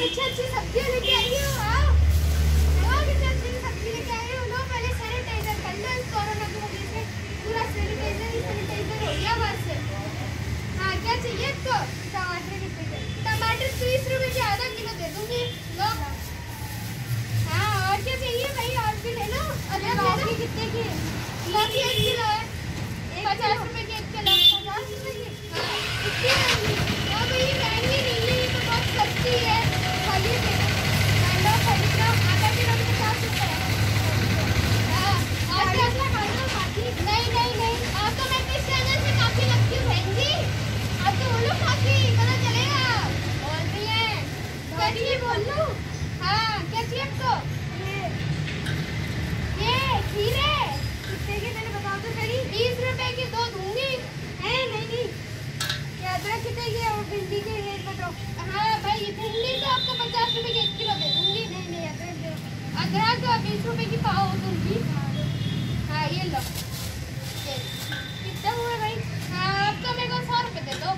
अच्छी सब्जियां लेके आई हो। आओ कितनी अच्छी सब्जी लेके आई हो। लो पहले सैनिटाइजर कर लो। इस कोरोना की वजह से पूरा सैनिटाइजर हो गया बस। हाँ क्या चाहिए इसको? टमाटर कितने के? टमाटर 30 रुपए के आधा किलो दे दूंगी। लो। हाँ और क्या चाहिए भाई? और भी ले लो। लौकी कितने की? लौकी 1 किलो है। 50 रुपए की 1 किलो। 50 रुपए की? हाँ इतनी महंगी? हाँ भाई महंगी नहीं है, ये तो बहुत सस्ती है। खरीद लो आधा किलो की 50 रुपए है। हाँ और क्या? नहीं ऑटोमेटिक चैनल से काफी लगती है महंगी। अब तो बोलो काफी पता चलेगा। बोल रही है क्या चाहिए? बोल लो। हाँ क्या चाहिए आपको? ये खीरे कितने के? मैंने बताओ तो सही। 20 रुपए की 2 दूंगी। है नहीं क्या? अदरक कितने की? और भिंडी के रेट बताओ। हाँ भाई भिंडी तो आपको 50 रुपए की 1 किलो दे दूंगी। नहीं अदरक 20 रुपए की पाव दूंगी। हाँ ये लो। कितना हुआ भाई? हाँ अब तो मेरे को 100 रुपए दे दो।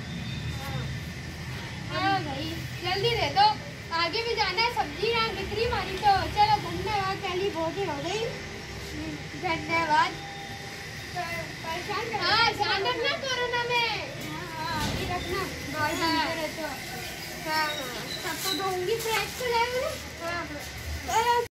हाँ भाई जल्दी दे दो, आगे भी जाना है। सब्जी यहाँ बिक्री मारी तो चलो धन्यवाद। पहली बहुत ही हो गई। धन्यवाद। परेशान कर। हाँ ध्यान रखना कोरोना में। हाँ अभी रखना। हाँ सबको दूंगी फ्रेश तो। हाँ